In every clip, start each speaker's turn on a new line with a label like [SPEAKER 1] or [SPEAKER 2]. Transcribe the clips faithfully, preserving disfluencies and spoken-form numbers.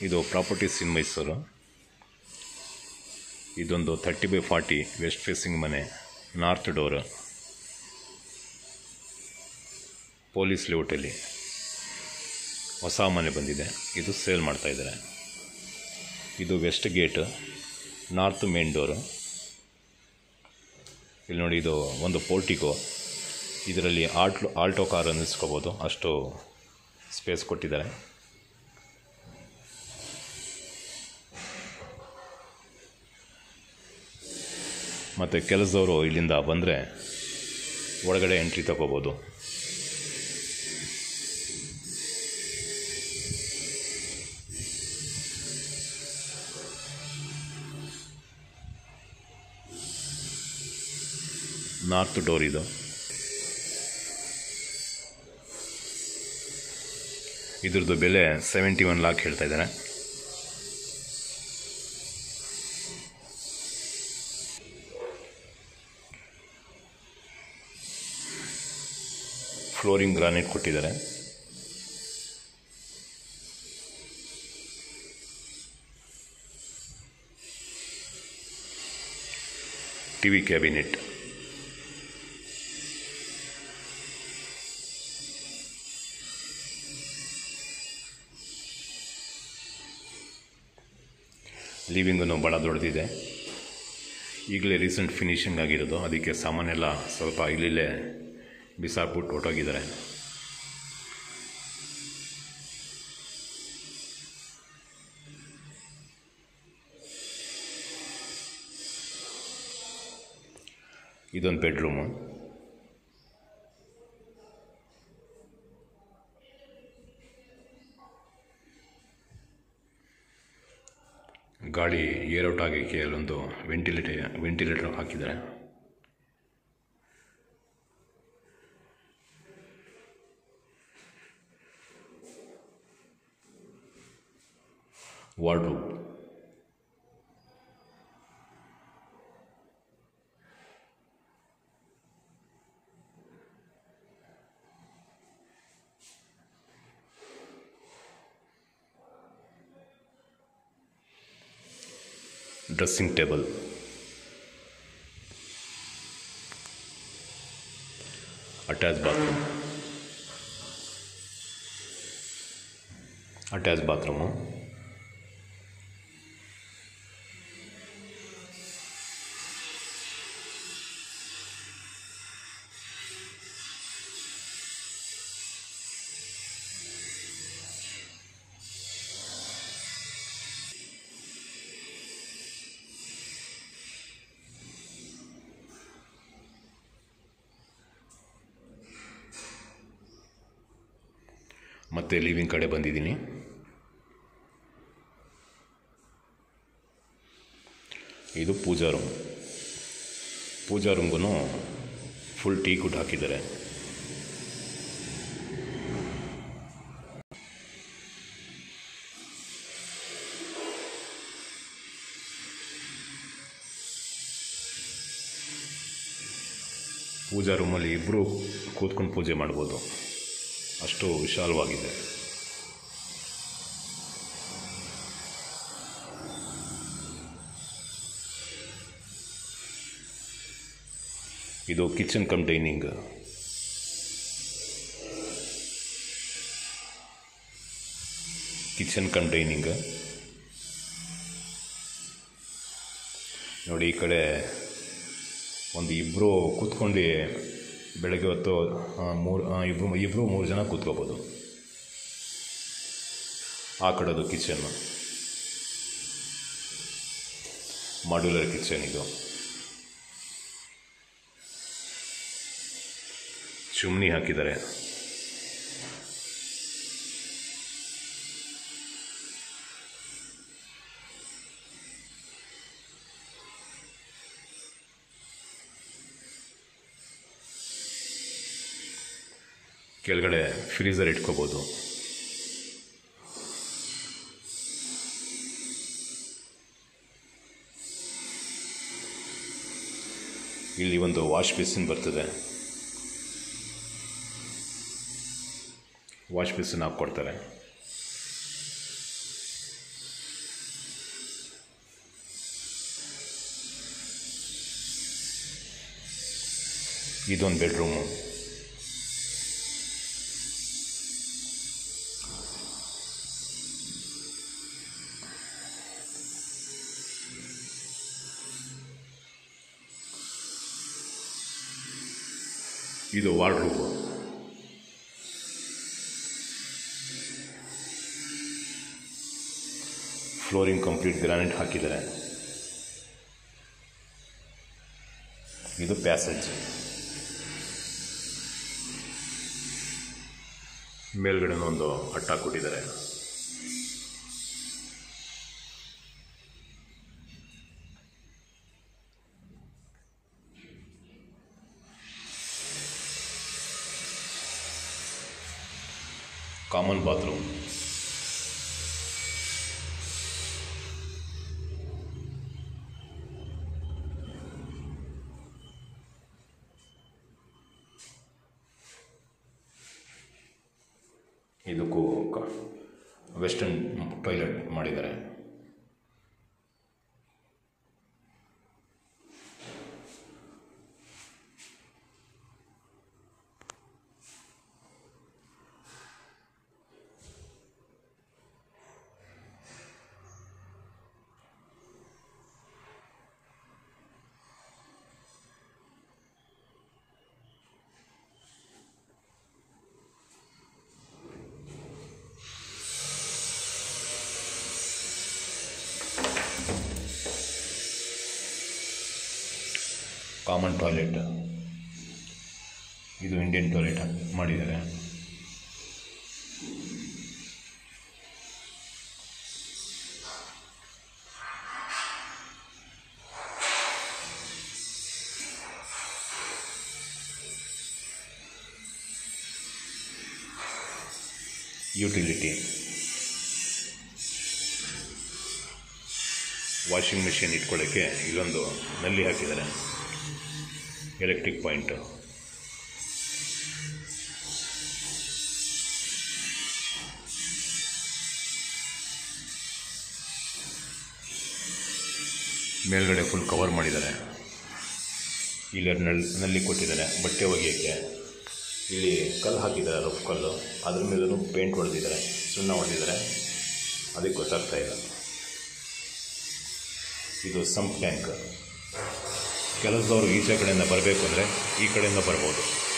[SPEAKER 1] ಇದು properties in Mysuru. ಇದೊಂದು thirty by forty west facing ಮನೆ, ನಾರ್ತ್ ಡೋರ್, ಪೊಲೀಸ್ ಲೇಔಟಲ್ಲಿ ಹೊಸ ಮನೆ ಬಂದಿದೆ. ಇದು ಸೇಲ್ ಮಾಡ್ತಾಯಿದ್ದಾರೆ. ಇದು west gate, north main door. ಇಲ್ಲಿ ನೋಡಿ, ಇದು ಒಂದು ಪೋರ್ಟಿಕೋ. ಇದರಲ್ಲಿ ಆಲ್ಟೋ ಆಲ್ಟೋ ಕಾರನ್ನು ನಿಲ್ಲಿಸ್ಕೋಬೋದು, ಅಷ್ಟು ಸ್ಪೇಸ್ ಕೊಟ್ಟಿದ್ದಾರೆ. ಮತ್ತು ಕೆಲಸದವರು ಇಲ್ಲಿಂದ ಬಂದರೆ ಒಳಗಡೆ ಎಂಟ್ರಿ ತಗೋಬೋದು. ನಾರ್ತ್ ಡೋರ್ ಇದು. ಇದ್ರದ್ದು ಬೆಲೆ ಸೆವೆಂಟಿ ಒನ್ ಲಾಕ್ ಹೇಳ್ತಾ ಇದ್ದಾರೆ. ಫ್ಲೋರಿಂಗ್ ಗ್ರಾನೈಟ್ ಕೊಟ್ಟಿದ್ದಾರೆ. ಟಿವಿ ಕ್ಯಾಬಿನೆಟ್, ಲಿವಿಂಗನ್ನು ಭಾಳ ದೊಡ್ಡದಿದೆ. ಈಗಲೇ ರೀಸೆಂಟ್ ಫಿನಿಷಿಂಗ್ ಆಗಿರೋದು, ಅದಕ್ಕೆ ಸಾಮಾನೆಲ್ಲ ಸ್ವಲ್ಪ ಇಲ್ಲಿಲ್ಲೇ ಬಿಸಾಕ್ಬಿಟ್ಟು ಹೊಟ್ಟೋಗಿದ್ದಾರೆ. ಇದೊಂದು ಬೆಡ್ರೂಮು. ಗಾಳಿ ಏರ್ಔಟ್ ಆಗೋಕ್ಕೆ ಅಲ್ಲೊಂದು ವೆಂಟಿಲೇಟರ್ ವೆಂಟಿಲೇಟರ್ ಹಾಕಿದ್ದಾರೆ. Wardrobe, dressing table, attach bathroom attach bathroom ಮತ್ತು ಲಿವಿಂಗ್ ಕಡೆ ಬಂದಿದ್ದೀನಿ. ಇದು ಪೂಜಾ ರೂಮ್. ಪೂಜಾ ರೂಮ್ಗೂ ಫುಲ್ ಟೀ ಕುಡ್ ಹಾಕಿದ್ದಾರೆ. ಪೂಜಾ ರೂಮಲ್ಲಿ ಇಬ್ಬರು ಕೂತ್ಕೊಂಡು ಪೂಜೆ ಮಾಡ್ಬೋದು, ಅಷ್ಟು ವಿಶಾಲವಾಗಿದೆ. ಇದು kitchen cum dining. Kitchen cum dining ನೋಡಿ, ಈ ಕಡೆ ಒಂದು ಇಬ್ಬರು ಕೂತ್ಕೊಂಡು ಬೆಳಗ್ಗೆ ಹೊತ್ತು ಮೂರು ಇಬ್ಬರು ಇಬ್ಬರು ಮೂರು ಜನ ಕೂತ್ಕೋಬೋದು. ಆ ಕಡೆದು ಕಿಚನ್ನು, ಮಾಡ್ಯುಲರ್ ಕಿಚನ್. ಇದು ಚಿಮ್ನಿ ಹಾಕಿದ್ದಾರೆ. ಕೆಳಗಡೆ ಫ್ರೀಸರ್ ಇಟ್ಕೋಬೋದು. ಇಲ್ಲಿ ಒಂದು ವಾಶ್ ಬೇಸಿನ್ ಬರ್ತದೆ. ವಾಶ್ ಬೇಸಿನ್ ಹಾಕ್ಕೊಡ್ತಾರೆ. ಇದೊಂದು ಬೆಡ್ರೂಮು. ಇದು ವಾರ್ಡ್ರೂಮು. ಫ್ಲೋರಿಂಗ್ ಕಂಪ್ಲೀಟ್ ಗ್ರಾನೈಟ್ ಹಾಕಿದ್ದಾರೆ. ಇದು ಪ್ಯಾಸೇಜ್. ಮೇಲ್ಗಡೆ ಒಂದು ಹಟ್ಟ ಕೊಟ್ಟಿದ್ದಾರೆ. Common bathroom. ಇದಕ್ಕೂ ವೆಸ್ಟರ್ನ್ ಟಾಯ್ಲೆಟ್ ಮಾಡಿದ್ದಾರೆ. Common toilet. ಇದು ಇಂಡಿಯನ್ ಟಾಯ್ಲೆಟ್ ಮಾಡಿದ್ದಾರೆ. ಯುಟಿಲಿಟಿ. ವಾಷಿಂಗ್ ಮಿಷಿನ್ ಇಟ್ಕೊಳ್ಳೋಕ್ಕೆ ಇಲ್ಲೊಂದು ನಲ್ಲಿ ಹಾಕಿದ್ದಾರೆ. Electric point. ಮೇಲ್ಗಡೆ ಫುಲ್ ಕವರ್ ಮಾಡಿದ್ದಾರೆ. ಇಲ್ಲಿ ನಲ್ಲಿ ನಲ್ಲಿ ಕೊಟ್ಟಿದ್ದಾರೆ ಬಟ್ಟೆ ಒಗೆಯೋಕ್ಕೆ. ಇಲ್ಲಿ ಕಲ್ಲು ಹಾಕಿದ್ದಾರೆ, ರಫ್ ಕಲ್ಲು. ಅದ್ರ ಮೇಲೂ ಪೇಂಟ್ ಹೊಡೆದಿದ್ದಾರೆ, ಸುಣ್ಣ ಹೊಡೆದಿದ್ದಾರೆ. ಅದಕ್ಕೆ ಗೊತ್ತಾಗ್ತಾ ಇಲ್ಲ. ಇದು ಸಂಪ್ ಟ್ಯಾಂಕ್. ಕೆಲಸದವರು ಈಚೆ ಕಡೆಯಿಂದ ಬರಬೇಕು ಅಂದರೆ ಈ ಕಡೆಯಿಂದ ಬರ್ಬೋದು.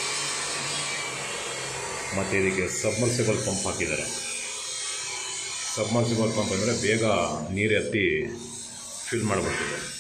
[SPEAKER 1] ಮತ್ತು ಇದಕ್ಕೆ ಸಬ್ಮರ್ಸಿಬಲ್ ಪಂಪ್ ಹಾಕಿದ್ದಾರೆ. ಸಬ್ಮರ್ಸಿಬಲ್ ಪಂಪ್ ಅಂದರೆ ಬೇಗ ನೀರು ಎತ್ತಿ ಫಿಲ್ ಮಾಡಿಬಿಡ್ತಿದೆ.